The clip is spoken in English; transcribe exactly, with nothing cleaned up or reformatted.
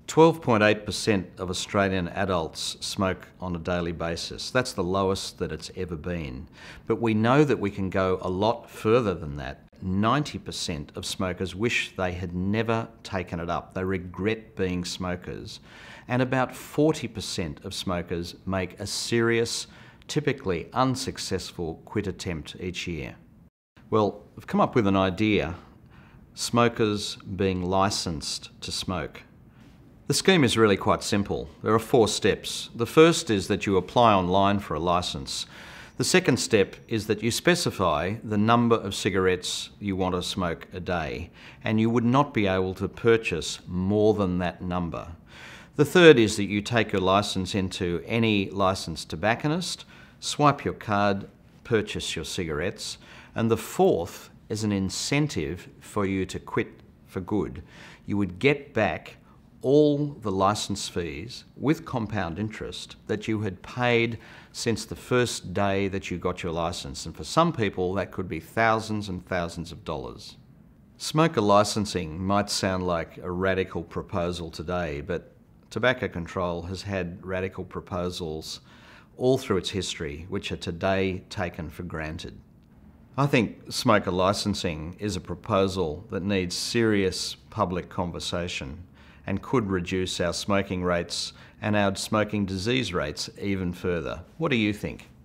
twelve point eight percent of Australian adults smoke on a daily basis. That's the lowest that it's ever been. But we know that we can go a lot further than that. ninety percent of smokers wish they had never taken it up. They regret being smokers. And about forty percent of smokers make a serious, typically unsuccessful quit attempt each year. Well, I've come up with an idea: smokers being licensed to smoke. The scheme is really quite simple. There are four steps. The first is that you apply online for a licence. The second step is that you specify the number of cigarettes you want to smoke a day, and you would not be able to purchase more than that number. The third is that you take your licence into any licensed tobacconist, swipe your card, purchase your cigarettes, and the fourth is an incentive for you to quit for good. You would get back all the licence fees with compound interest that you had paid since the first day that you got your licence, and for some people that could be thousands and thousands of dollars. Smoker licensing might sound like a radical proposal today, but tobacco control has had radical proposals all through its history which are today taken for granted. I think smoker licensing is a proposal that needs serious public conversation and could reduce our smoking rates and our smoking disease rates even further. What do you think?